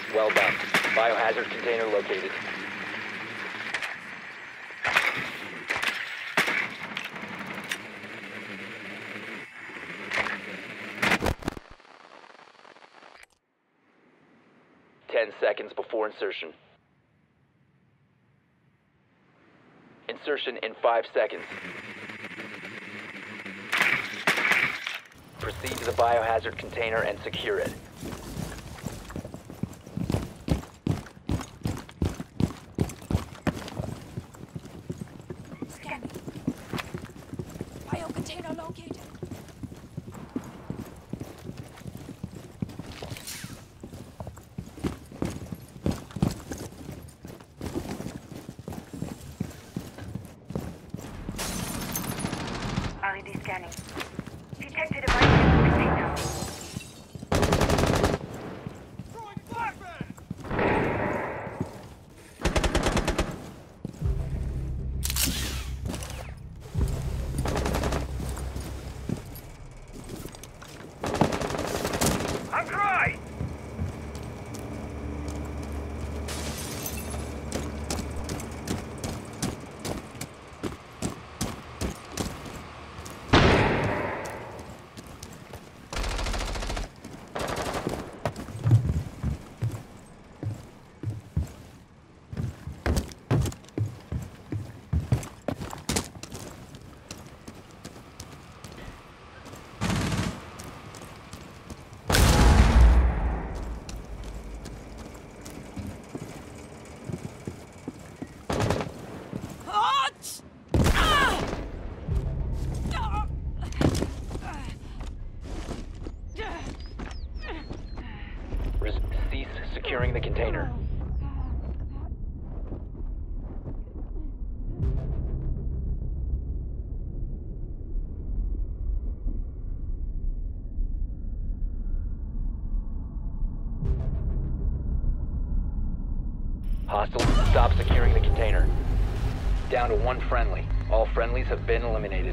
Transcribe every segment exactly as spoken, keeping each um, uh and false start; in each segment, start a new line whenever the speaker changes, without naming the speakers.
Well done. Biohazard container located. Ten seconds before insertion. Insertion in five seconds. Proceed to the biohazard container and secure it.
Scanning. Bio container located.
R E D scanning. Detected a virus in the container.
Throwing flashbang! I'm dry!
Res- cease securing the container. Hostiles, stop securing the container. Down to one friendly. All friendlies have been eliminated.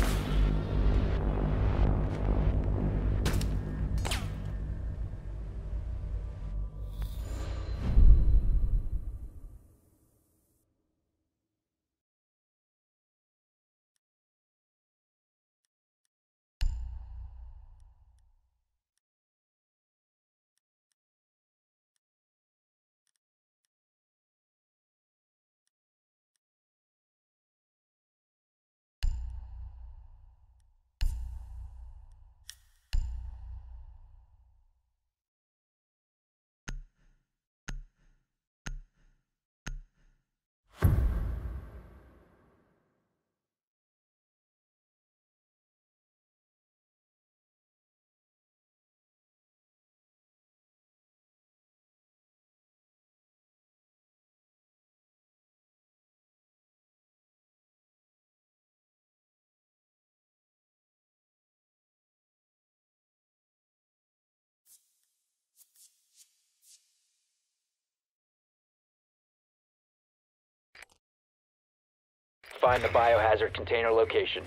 Find the biohazard container location.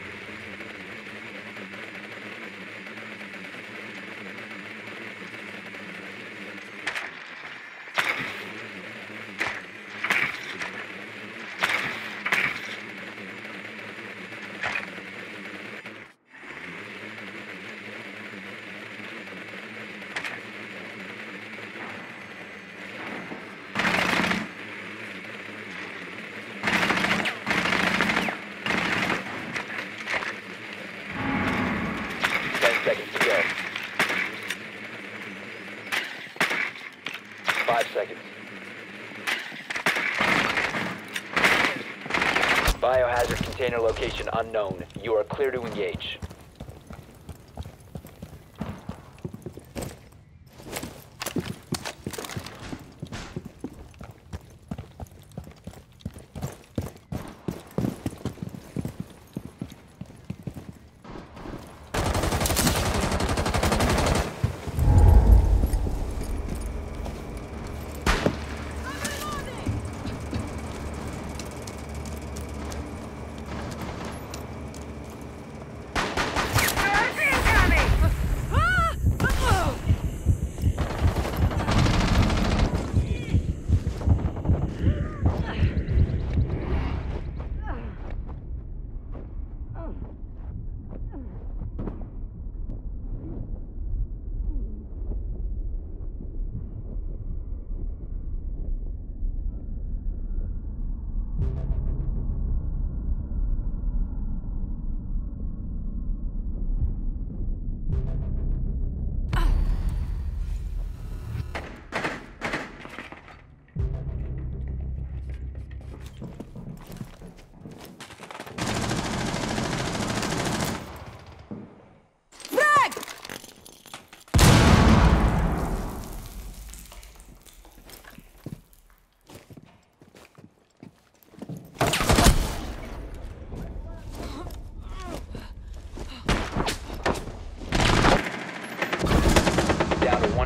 Seconds to go. Five seconds. Biohazard container location unknown. You are clear to engage.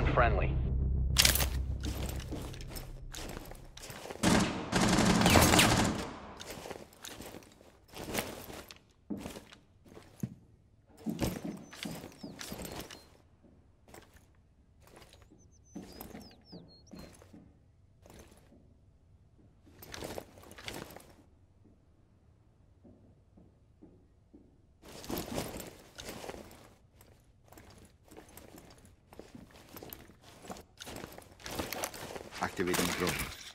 one friendly.
Activating drone.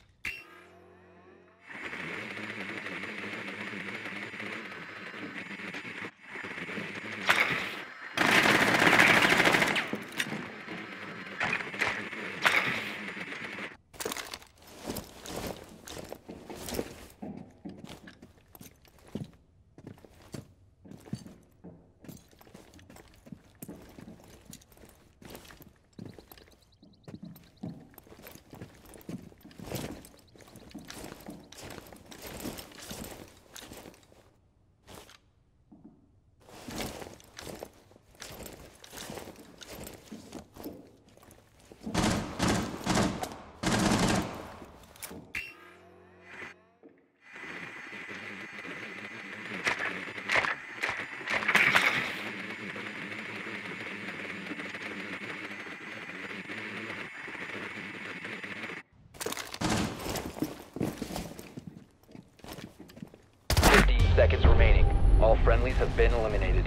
Seconds remaining. All friendlies have been eliminated.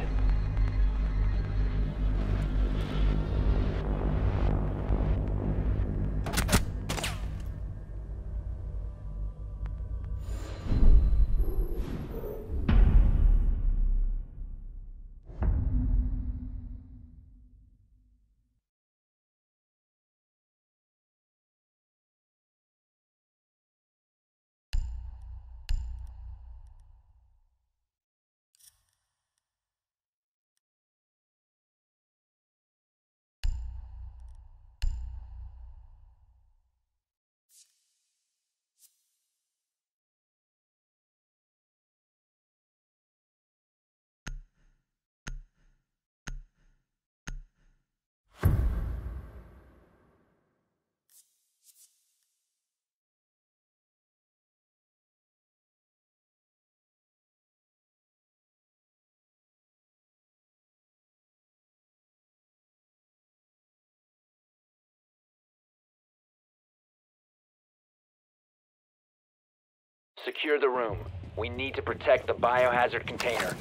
Secure the room. We need to protect the biohazard container.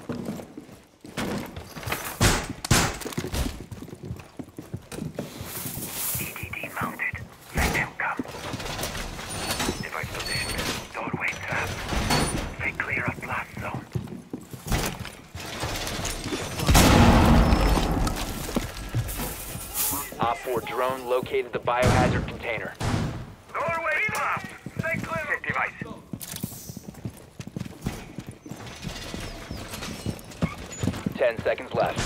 E D D mounted. Let them come. Device positioned. Doorway trap. Stay clear of blast zone.
Op four drone located the biohazard container.
Doorway trap. Stay clear.
Set device.
Ten seconds left.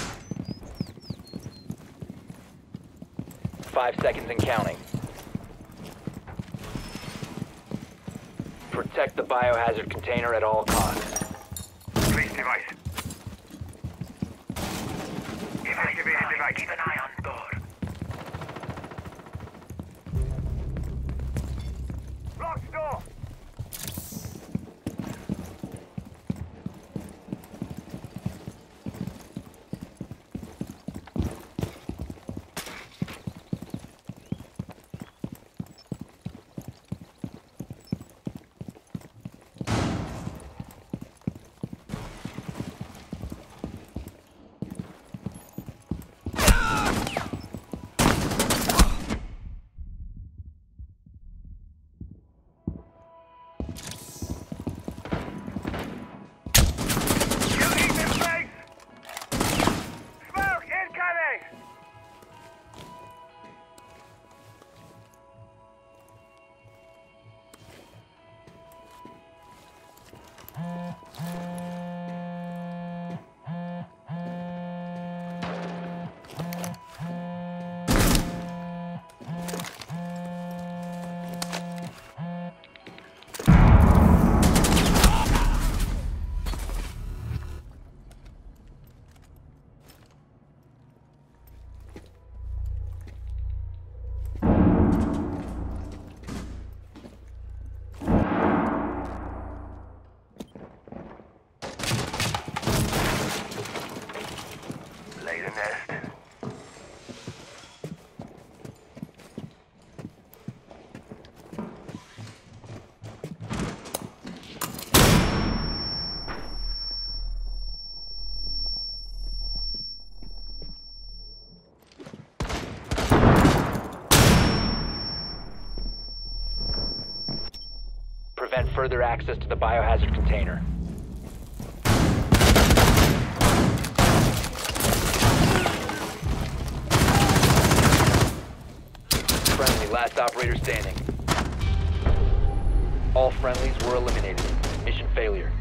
Five seconds and counting. Protect the biohazard container at all costs.
Place device. Activated device. Keep an eye on door.
Locked door.
prevent further access to the biohazard container. Friendly, last operator standing. All friendlies were eliminated. Mission failure.